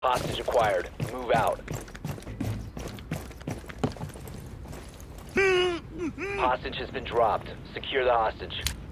Hostage acquired. Move out. Hostage has been dropped. Secure the hostage.